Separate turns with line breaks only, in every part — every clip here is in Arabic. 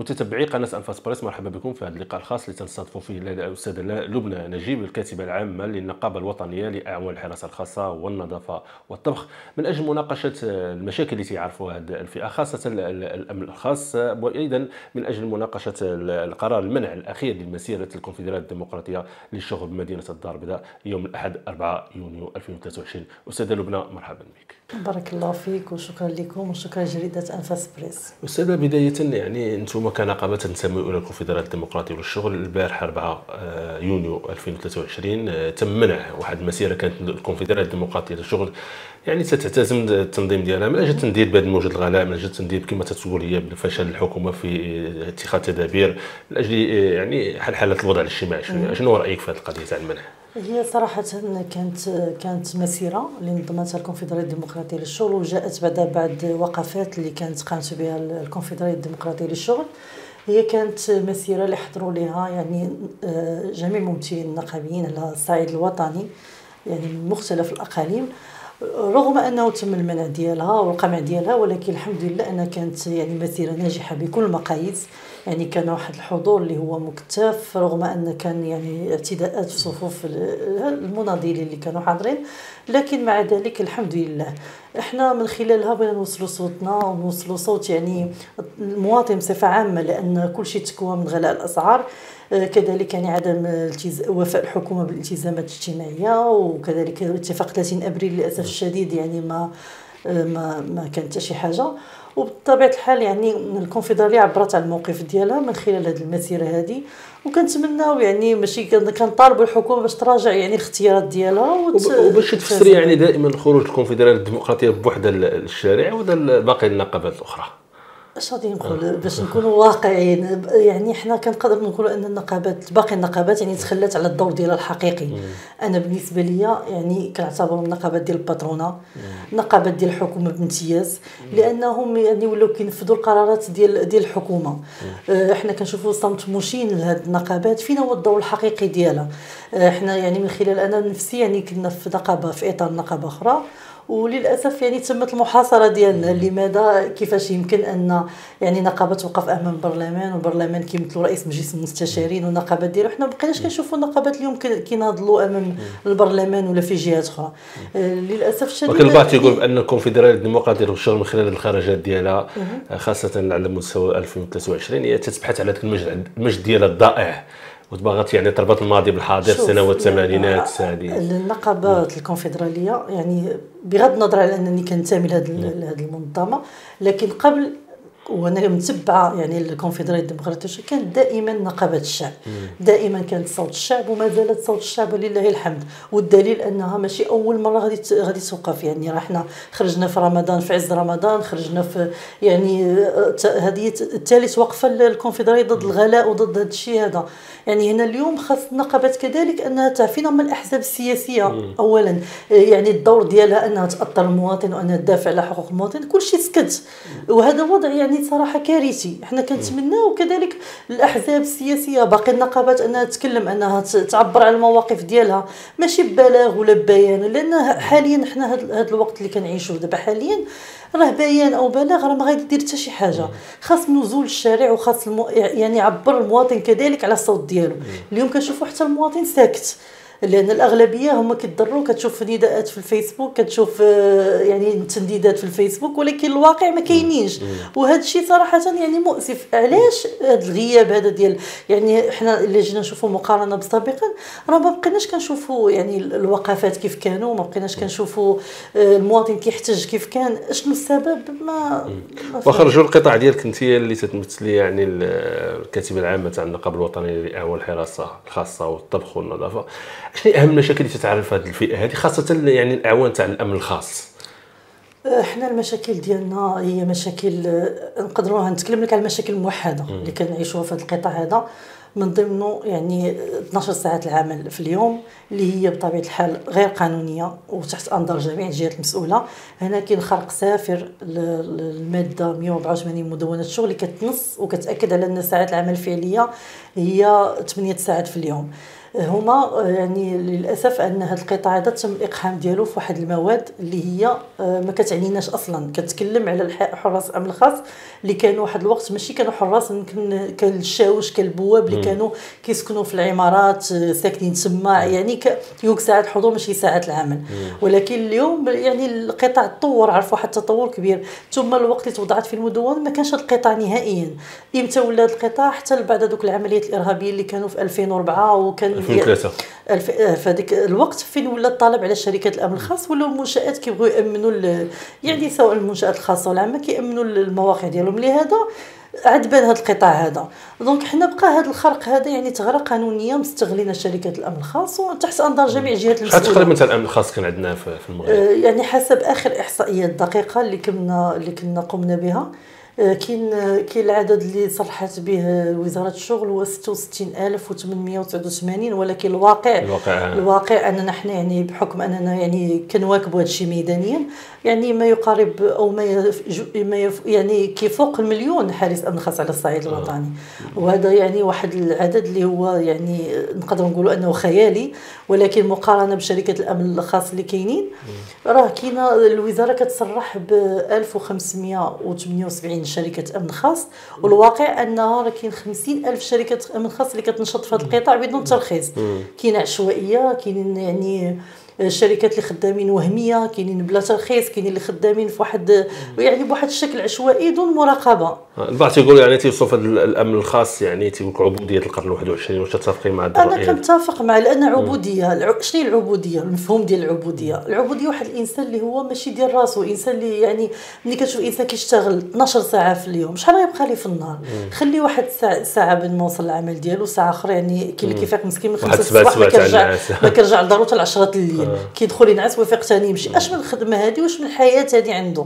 متتبعي قناة أنفاس بريس، مرحبا بكم في هذا اللقاء الخاص اللي تنستضيفوا فيه الأستاذة لبنى نجيب، الكاتبة العامة للنقابة الوطنية لأعمال الحراسة الخاصة والنظافة والطبخ، من أجل مناقشة المشاكل اللي تعرفها هذه الفئة، خاصة الأمن الخاص، وأيضا من أجل مناقشة القرار المنع الأخير لمسيرة الكونفدرالية الديمقراطية للشغل بمدينة الدار البيضاء يوم الأحد 4 يونيو 2023. أستاذة لبنى، مرحبا بك.
بارك الله فيك وشكرا لكم وشكرا لجريدة أنفاس بريس.
أستاذة، بداية يعني أنتم كنقابة تنتموا إلى الكونفدرالية الديمقراطية للشغل. البارح 4 يونيو 2023 تم منع واحد المسيرة كانت الكونفدرالية الديمقراطية للشغل يعني تتعتزم التنظيم ديالها من اجل تندير بهذا الموجة الغلاء، من اجل تندير كما تتقول هي بفشل الحكومة في اتخاذ تدابير من اجل يعني حل الوضع الاجتماعي. شنو رأيك في هذه القضية تاع المنع؟
هي صراحة كانت مسيرة اللي نظمتها الكونفدرالية الديمقراطية للشغل، وجاءت بعد وقفات اللي كانت قامت بها الكونفدرالية الديمقراطية للشغل. هي كانت مسيرة اللي حضروا لها يعني جميع الممثلين النقابيين على الصعيد الوطني، يعني من مختلف الأقاليم، رغم انه تم المنع ديالها والقمع ديالها، ولكن الحمد لله انها كانت يعني مسيره ناجحه بكل المقاييس. يعني كان واحد الحضور اللي هو مكثف، رغم ان كان يعني اعتداءات في صفوف المناضلين اللي كانوا حاضرين، لكن مع ذلك الحمد لله احنا من خلالها بغينا نوصلوا صوتنا ونوصلوا صوت يعني المواطن بصفه عامه، لان كل شيء تكوى من غلاء الاسعار، كذلك يعني عدم وفاء الحكومه بالالتزامات الاجتماعيه، وكذلك اتفاق 30 ابريل للاسف الشديد يعني ما كانت شي حاجه. وبطبيعه الحال يعني الكونفدراليه عبرت على الموقف ديالها من خلال هذه المسيره هذه، وكنتمناو يعني ماشي كنطالبوا الحكومه باش تراجع يعني الاختيارات ديالها
وباش تفسري يعني دائما خروج الكونفدراليه الديمقراطيه بوحده الشارع ولا باقي النقابات الاخرى.
اش غادي نقول باش نكونوا واقعيين؟ يعني حنا كنقدر نقولوا ان النقابات باقي النقابات يعني تخلات على الدور ديالها الحقيقي. انا بالنسبه ليا يعني كنعتبر النقابات ديال الباترونه، النقابات ديال الحكومه بامتياز، لانهم يعني ولاو كينفذوا القرارات ديال الحكومه. احنا كنشوفوا صمت مشين لهاد النقابات. فينا هو الدور الحقيقي ديالها؟ احنا يعني من خلال انا نفسي يعني كنا في نقابه في اطار نقابه اخرى، وللاسف يعني تمت المحاصره ديالنا. لماذا؟ كيفاش يمكن ان يعني نقابه توقف امام البرلمان، والبرلمان كيمثلوا رئيس مجلس المستشارين والنقابات ديالو، حنا ما بقيناش كنشوفوا النقابات اليوم كيناضلوا امام البرلمان ولا في جهات اخرى للاسف الشديد.
ولكن البعض تيقول بان الكونفدراليه الديمقراطيه للشغل من خلال الخرجات ديالها خاصه على مستوى 2023 هي تتبحث على المجد ديالها الضائع، وتبغات يعني تربط الماضي بالحاضر، سنوات الثمانينات هذه.
النقابات الكونفدراليه يعني بغض النظر على انني كنتمي لهذه المنظمه، لكن قبل وانا متبعه يعني الكونفدراليه الديمقراطيه كانت دائما نقابه الشعب، دائما كانت صوت الشعب وما زالت صوت الشعب ولله الحمد. والدليل انها ماشي اول مره غادي توقف. يعني راه حنا خرجنا في رمضان، في عز رمضان خرجنا في يعني هذه ثالث وقفه الكونفدراليه ضد الغلاء وضد هذا الشيء هذا. يعني هنا اليوم خاص النقابات كذلك انها تعفينا من الاحزاب السياسيه اولا، يعني الدور ديالها انها تاثر المواطن وانها تدافع على حقوق المواطن. كل شيء سكت، وهذا وضع يعني صراحه كارثي. احنا كنتمناو كذلك الاحزاب السياسيه باقي النقابات انها تتكلم، انها تعبر على المواقف ديالها، ماشي ببلاغ ولا ببيان، لان حاليا احنا هذا الوقت اللي كنعيشوه دابا حاليا راه بيان او بلاغ راه ما غادي يدير حتى شي حاجه. خاص نزول الشارع وخاص يعني يعبر المواطن كذلك على الصوت ديالو. اليوم كنشوفوا حتى المواطن ساكت، لان الاغلبيه هما كيضروا. كتشوف نداءات في الفيسبوك، كتشوف يعني تنديدات في الفيسبوك، ولكن الواقع ما كاينينش. وهذا الشيء صراحه يعني مؤسف. علاش هذا الغياب هذا ديال يعني حنا اللي جينا نشوفوا مقارنه بسابقا راه ما بقيناش كنشوفوا يعني الوقفات كيف كانوا، ما بقيناش كنشوفوا المواطن كيحتج كيف كان. شنو السبب؟ ما
وخرجوا القطاع ديالك انت اللي تتمثلي يعني الكاتبه العامه تاع النقابه الوطنيه لاعمال الحراسه الخاصه والطبخ والنظافه. شنو اهم المشاكل اللي تتعرف هذه الفئه هذه خاصه يعني الاعوان تاع الامن الخاص؟
احنا المشاكل ديالنا هي مشاكل نقدروا نتكلم لك على المشاكل الموحده اللي كنعيشوها في هذا القطاع هذا. من ضمنه يعني 12 ساعه العمل في اليوم اللي هي بطبيعه الحال غير قانونيه وتحت انظار جميع الجهات المسؤوله. هنا كاين خرق سافر للماده 184 مدونه الشغل اللي كتنص وكتاكد على ان ساعات العمل الفعليه هي 8 ساعات في اليوم. هما يعني للاسف ان هذا القطاع هذا تم الاقحام ديالو في واحد المواد اللي هي ما كتعنيناش اصلا. كتكلم على حراس الامن الخاص اللي كانوا واحد الوقت ماشي كانوا حراس، يمكن كان الشاوش كان البواب اللي كانوا كيسكنوا في العمارات ساكنين تما، يعني كيوك ساعات الحضور ماشي ساعات العمل. ولكن اليوم يعني القطاع تطور، عرف واحد التطور كبير. ثم الوقت اللي توضعت في المدون ما كانش هذا القطاع نهائيا. امتى ولا هذا القطاع؟ حتى بعد هذوك العمليات الارهابيه اللي كانوا في 2004 وكان
2003
في هذاك الوقت فين ولا الطلب على شركات الامن الخاص ولا المنشات كيبغيو يامنوا يعني سواء المنشات الخاصه والعامه كيامنوا المواقع ديالهم. لهذا عاد بان هذا القطاع هذا. دونك حنا بقى هذا الخرق هذا يعني ثغره قانونيه مستغلين شركات الامن الخاص وتحت انظار جميع الجهات المسؤوله.
شحال تقريبا الامن الخاص كان عندنا في المغرب؟
يعني حسب اخر احصائيات دقيقه اللي كنا قمنا بها، كاين العدد اللي صرحت به وزاره الشغل هو 66889، ولكن الواقع اننا حنا يعني بحكم اننا يعني كنواكبوا هذا الشيء ميدانيا يعني ما يقارب او ما يعني كيفوق المليون حارس امن خاص على الصعيد الوطني. وهذا يعني واحد العدد اللي هو يعني نقدر نقولوا انه خيالي، ولكن مقارنه بشركات الامن الخاص اللي كاينين راه كاينه الوزاره كتصرح ب 1578 شركه امن خاص، والواقع انها راه كاين 50,000 شركه امن خاص اللي كتنشط في هذا القطاع بدون ترخيص. كاينه عشوائيه، كاينين يعني الشركات اللي خدامين وهميه، كاينين بلا ترخيص، كاينين اللي خدامين في واحد يعني بواحد الشكل عشوائي دون مراقبه.
البعض تيقول يعني تيوصف الامن الخاص يعني تيقول عبوديه القرن 21. واش تتفقي مع هذا الراي؟
انا كنتفق مع، لان عبوديه شنو هي العبوديه؟ المفهوم ديال العبوديه واحد الانسان اللي هو ماشي ديال راسو، انسان اللي يعني ملي كتشوف انسان كيشتغل 12 ساعه في اليوم شحال غيبقى ليه في النهار؟ خلي واحد ساعه بين ما وصل العمل ديالو، ساعه اخرى يعني كاين اللي كيفيق مسكين من 5 الصباح ما كيرجع لدارو حتى 10 الليل كيدخل ينعس ويفيق ثاني يمشي. اش من الخدمه هذه واش من الحياه هذه عنده؟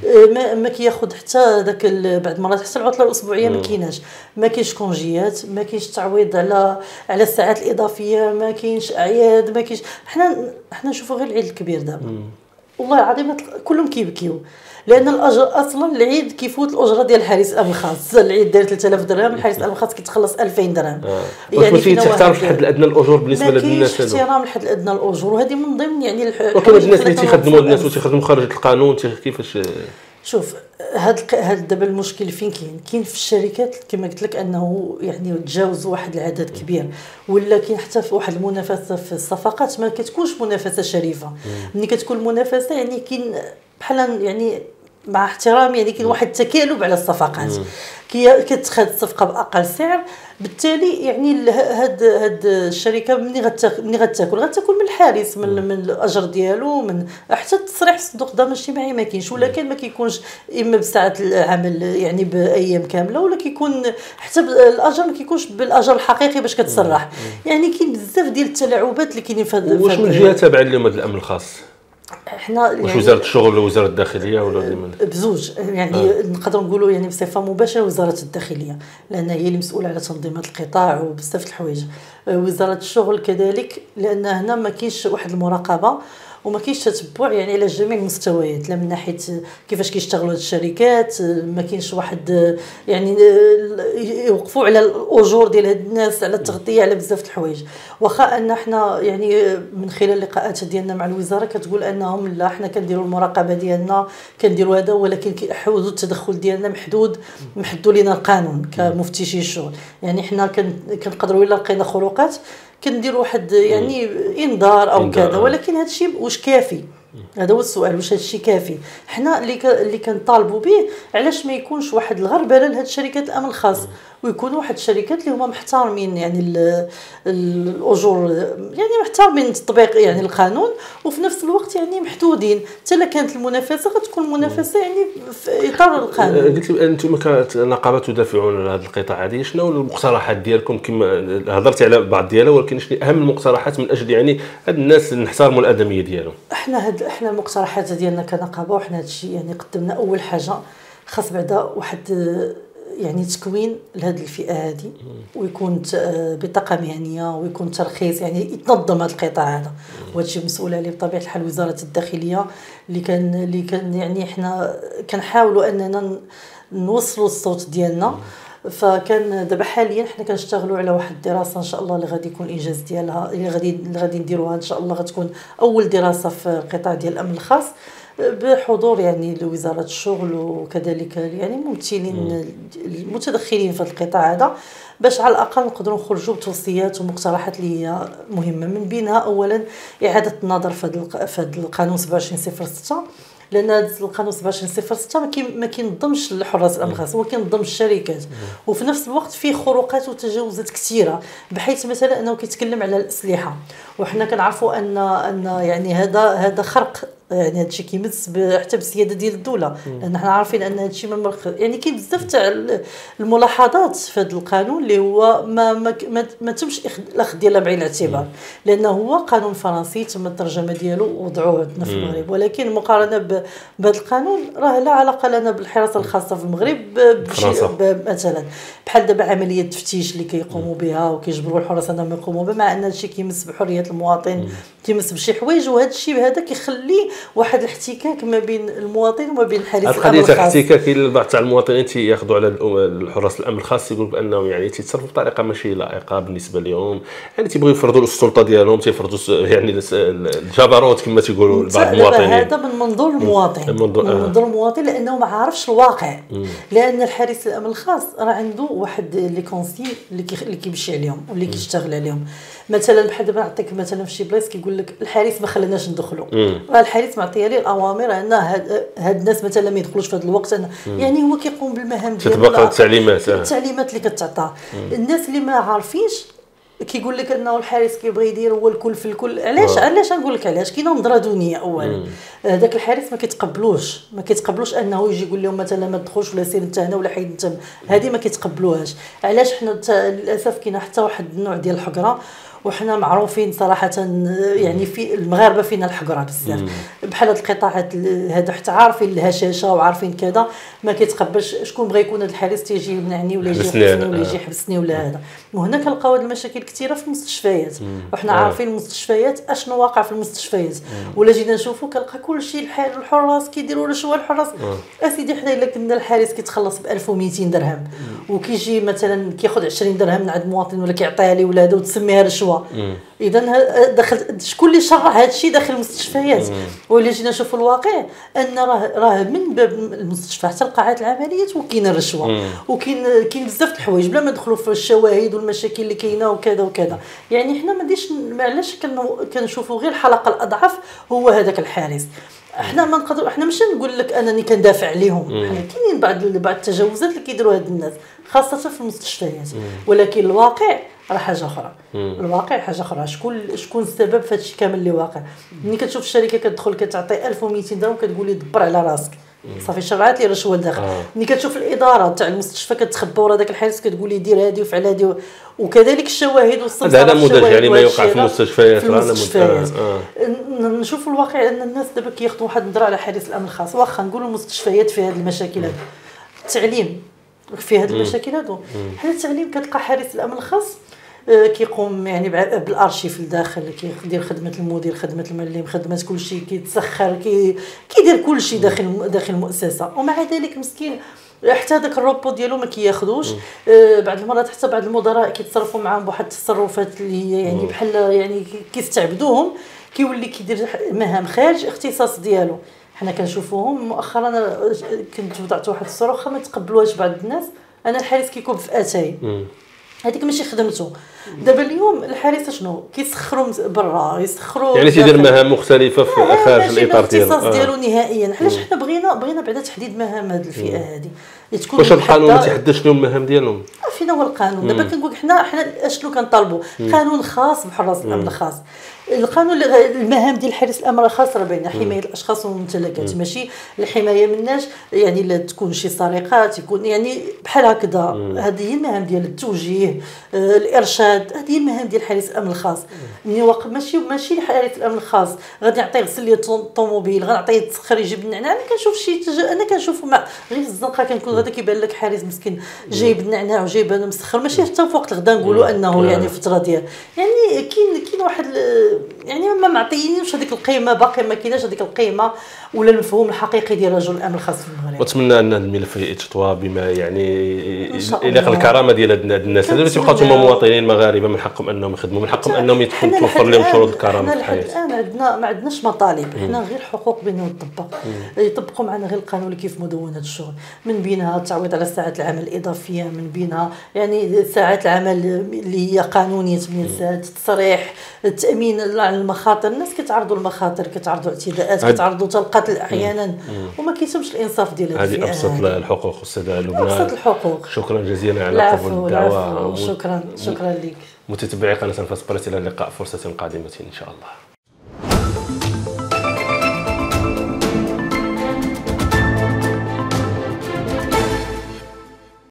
ما كياخذ حتى داك بعد المرات حتى العطله الاسبوعيه ما كايناش، ما كاينش كونجيات، ما كاينش تعويض على الساعات الاضافيه، ما كاينش اعياد، ما كاينش. حنا نشوفوا غير العيد الكبير دابا والله العظيم كلهم كيبكيو، لان الاجر اصلا العيد كيفوت الاجره ديال حارس الامن الخاص. العيد داير 3000 درهم، الحارس الامن الخاص كيتخلص 2000 درهم.
يعني ماشي تحترم الحد الادنى الاجور بالنسبه لهاد الناس هادو؟ احترام
الحد الادنى الاجور، وهذه من ضمن يعني
ولكن الناس اللي تيخدموا الناس وتيخدموا خارج القانون كيفاش؟
شوف هاد دابا المشكل فين كاين في الشركات كما قلت لك انه يعني تجاوزوا واحد العدد كبير، ولا كاين حتى في واحد المنافسه في الصفقات ما كتكونش منافسه شريفه. ملي كتكون منافسه يعني كاين بحال يعني مع احترامي يعني كاين واحد التكالب على الصفقات، كتخاد الصفقه باقل سعر، بالتالي يعني هاد الشركه ملي غتاكل من الحارس من الاجر ديالو، من حتى التصريح في الصندوق الضمان الاجتماعي ما كاينش، ولكن ما كيكونش اما بساعات العمل يعني بايام كامله، ولا كيكون حتى الاجر ما كيكونش بالاجر الحقيقي باش كتصرح. يعني كاين بزاف ديال التلاعبات اللي كاينين في هذا.
واش من جهه تابعه لهم هذا الامن الخاص؟
احنا
واش يعني وزاره الشغل ولا وزاره الداخليه ولا
بزوج يعني نقدر نقولوا يعني بصفه مباشره وزاره الداخليه، لان هي اللي مسؤوله على تنظيم القطاع وبزاف الحوايج. وزاره الشغل كذلك، لان هنا ما كاينش واحد المراقبه وما كاينش تتبع يعني على جميع المستويات، لا من ناحيه كيفاش كيشتغلوا هاد الشركات، ما كاينش واحد يعني يوقفوا على الاجور ديال هاد الناس، على التغطيه، على بزاف الحوايج. واخا ان حنا يعني من خلال اللقاءات ديالنا مع الوزاره كتقول انهم لا حنا كنديروا المراقبه ديالنا كنديروا هذا، ولكن حدود التدخل ديالنا محدود لنا القانون كمفتشي الشغل. يعني حنا كنقدروا الا لقينا خروقات كنديروا واحد يعني انذار او كذا، ولكن هذا الشيء واش كافي؟ هذا هو السؤال، واش هذا الشيء كافي؟ حنا اللي كنطالبوا به علاش ما يكونش واحد الغربله لهاد الشركات الامن الخاص، ويكونوا واحد الشركات اللي هما محترمين يعني الاجور، يعني محترمين تطبيق يعني القانون، وفي نفس الوقت يعني محدودين. حتى لا كانت المنافسه غتكون منافسه يعني في اطار القانون.
قلت لي انتم كنقابه تدافعون على هذا القطاع هذه، شنو المقترحات ديالكم؟ كما هضرتي على بعض ديالها، ولكن شنو اهم المقترحات من اجل يعني هاد الناس نحترموا الادميه ديالهم؟ احنا
المقترحات ديالنا كنقابه، وحنا هذا الشيء يعني قدمنا اول حاجه خاص بعدا واحد يعني تكوين لهذه الفئه هذه، ويكون بطاقه مهنيه، ويكون ترخيص، يعني يتنظم هذا القطاع هذا. وهذا الشيء مسؤول عليه بطبيعه الحال وزاره الداخليه، اللي كان يعني احنا كنحاولوا اننا نوصلوا الصوت ديالنا. فكان دابا حاليا حنا كنشتغلوا على واحد الدراسه ان شاء الله اللي غادي يكون الانجاز ديالها، اللي غادي نديروها ان شاء الله، غتكون اول دراسه في القطاع ديال الامن الخاص بحضور يعني لوزاره الشغل وكذلك يعني ممثلين المتدخلين في القطاع هذا، باش على الاقل نقدروا نخرجوا بتوصيات ومقترحات اللي هي مهمه. من بينها اولا اعاده النظر في هذا القانون 2706، لان هذا القانون 2706 ما كينظمش الحراس الامن الخاص، هو كينظم الشركات، وفي نفس الوقت فيه خروقات وتجاوزات كثيره، بحيث مثلا انه كيتكلم على الاسلحه، وحنا كنعرفوا ان يعني هذا خرق، يعني هادشي كيمس حتى بالسياده ديال الدوله، لان حنا عارفين ان هادشي يعني كاين بزاف تاع الملاحظات في هذا القانون اللي هو ما تمش الاخذ ديالها بعين الاعتبار، لانه هو قانون فرنسي تم الترجمه ديالو ووضعوه عندنا في المغرب، ولكن المقارنه بهذا القانون راه لا علاقه لنا بالحراسه الخاصه في المغرب مثلا بحال دابا عمليه التفتيش اللي كيقوموا بها وكيجبروا الحراس انهم يقوموا بها، مع ان هادشي كيمس بحريه المواطن، كيمس بشي حوايج، وهذا الشيء هذا كيخلي واحد الاحتكاك ما بين المواطن وما بين حارس الامن الخاص.
الاحتكاك كاين بعض تاع المواطنين تياخذوا على الحراس الامن الخاص، يقول بانهم يعني تيتصرفوا بطريقه ماشي لائقه بالنسبه لهم، يعني تيبغيو يفرضوا السلطه ديالهم، تيفرضوا يعني الجبروت كما تيقولوا بعض المواطنين.
هذا من منظور المواطن، من منظور المواطن، لانه ما عارفش الواقع، لان الحارس الامن الخاص راه عنده واحد لي كونسي اللي كيمشي عليهم واللي كيشتغل عليهم. مثلا بحال دابا نعطيك مثلا في شي بلايص كيقول لك الحارس ما خلاناش ندخلوا، راه الحارس معطيه ليه الاوامر ان هاد الناس مثلا ما يدخلوش في هذا الوقت، يعني هو كيقوم بالمهام ديالو،
تطبق
التعليمات اللي كتعطى. الناس اللي ما عارفينش كيقول لك انه الحارس كيبغي يدير هو الكل في الكل. علاش نقول لك علاش؟ كاينه نظره دونيه. اولا داك الحارس ما كيتقبلوش انه يجي يقول لهم مثلا ما تدخلوش ولا سير انت هنا ولا حيد انت، هذه ما كيتقبلوهاش. علاش؟ حنا للاسف كاينه حتى واحد النوع ديال الحقره، وحنا معروفين صراحه يعني في المغاربه فينا الحقره بزاف، بحال هاد القطاعات هادو حتى عارفين الهشاشه وعارفين كذا، ما كيتقبلش شكون بغى يكون هاد الحارس تيجي يمنعني ولا يجي يحبسني ولا يجي يحبسني ولا هذا. وهنا كنلقاو هاد المشاكل كثيره في المستشفيات، وحنا عارفين المستشفيات اشنو واقع في المستشفيات، ولا جينا نشوفوا كنلقى كلشي الحراس كيديروا رشوه. الحراس اسيدي حنا الا كنا الحارس كيتخلص ب 1200 درهم وكيجي مثلا كياخذ 20 درهم من عند مواطن ولا كيعطيها ليه ولا هذا وتسميها رشوه، اذا دخل شكون اللي شرع هذا الشيء داخل المستشفيات؟ ولا جينا نشوفوا الواقع ان راه من باب المستشفى حتى القاعات العمليات وكاين الرشوه، وكاين بزاف د الحوايج بلا ما ندخلوا في الشواهد والمشاكل اللي كاينه وكذا وكذا. يعني حنا ما علاش كنشوفوا غير الحلقه الاضعف هو هذاك الحارس. احنا ما نقدر، احنا ماشي نقول لك انني كندافع عليهم، حنا كاينين بعض التجاوزات اللي كيديروها هاد الناس خاصه في المستشفيات، ولكن الواقع راه حاجه اخرى. الواقع حاجه اخرى. شكون السبب في هادشي كامل اللي واقع؟ ملي كتشوف الشركه كتدخل كتعطي 1200 درهم كتقول لي دبر على راسك، صافي شرعات لي رشوه لداخل. ملي كتشوف الاداره تاع المستشفى كتخبى ورا داك الحارس كتقول لي دير هادي وفعل هادي، وكذلك الشواهد والصنصه.
هذا نموذج يعني ما يوقع في المستشفيات.
نشوف الواقع ان الناس دابا كياخذوا واحد النظره على حارس الامن الخاص، واخا نقولوا المستشفيات في هذه المشاكل هذه، التعليم في هذه المشاكل هذو. حنا التعليم كتلقى حارس الامن الخاص كيقوم يعني بالارشيف لداخل، كيدير خدمه المدير، خدمه المعلم، خدمه كل شيء، كيتسخر، كيدير كل شيء داخل المؤسسه، ومع ذلك مسكين حتى داك الروبو ديالو ما كياخذوش. بعض المرات حتى بعض المدراء كيتصرفوا معاهم بواحد التصرفات اللي هي يعني بحال يعني كيستعبدوهم، كيولي كيدير مهام خارج اختصاص ديالو. حنا كنشوفوهم مؤخرا. كنت وضعت واحد الصراخه ما تقبلوهاش بعض الناس، انا الحارس كيكون في اتاي، هذيك ماشي خدمته. دابا اليوم الحارس شنو كيسخروا برا، يسخروا
يعني تيدير مهام مختلفه في خارج الاطار
ديالو، الاختصاص ديالو نهائيا. علاش حنا بغينا بعدا تحديد مهام هذه الفئه هذه تكون.
واش القانون ما تيحددش لهم المهام ديالهم؟
فينا هو القانون. دابا كنقول حنا اشنو كنطالبوا؟ قانون خاص بحراس الامن الخاص. القانون المهام ديال حارس الامن الخاص راه باينه، حمايه الاشخاص والممتلكات، ماشي الحمايه مناش يعني لا تكون شي سرقات، يكون يعني بحال هكذا. هذه هي المهام ديال التوجيه، الارشاد، هذه هي المهام ديال حارس الامن الخاص. ماشي حارس الامن الخاص غادي نعطيه غسل لي الطوموبيل، غنعطيه يتسخر يجيب النعناع. انا كنشوف انا كنشوف مع غير الزنقه كنكون غدا كيبان لك حارس مسكين جايب النعناع وجايب انا مسخر، ماشي حتى في وقت الغدا نقولوا انه يعني فتره ديال يعني كاين واحد يعني ما معطيينش هذيك القيمه، باقي ما كايناش هذيك القيمه ولا المفهوم الحقيقي ديال رجل الامن الخاص في المغرب.
واتمنى ان هذا الملف يتطوى بما يعني يليق الكرامه ديال هاد الناس اللي تيبقاو هما مواطنين مغاربه، من حقهم انهم يخدموا، من حقهم انهم توفر لهم شروط الكرامه في الحياه.
الان عندنا ما عندناش مطالب، حنا غير حقوق بينهم تطبق، يطبقوا معنا غير القانون اللي كيف مدونه الشغل، من بينها التعويض على ساعات العمل الاضافيه، من بينها يعني ساعات العمل اللي هي قانونيه 8 ساعات، التصريح، التامين على المخاطر. الناس كتعرضوا المخاطر، كتعرضوا اعتداءات، كتعرضوا القتل احيانا، وما كيتمش الانصاف ديال
هذه ابسط الحقوق استاذه لبنى.
ابسط الحقوق.
شكرا جزيلا على قبول الدعوه.
شكرا لك
متتبعي قناه الفاس بريس، الى اللقاء فرصه قادمه ان شاء الله.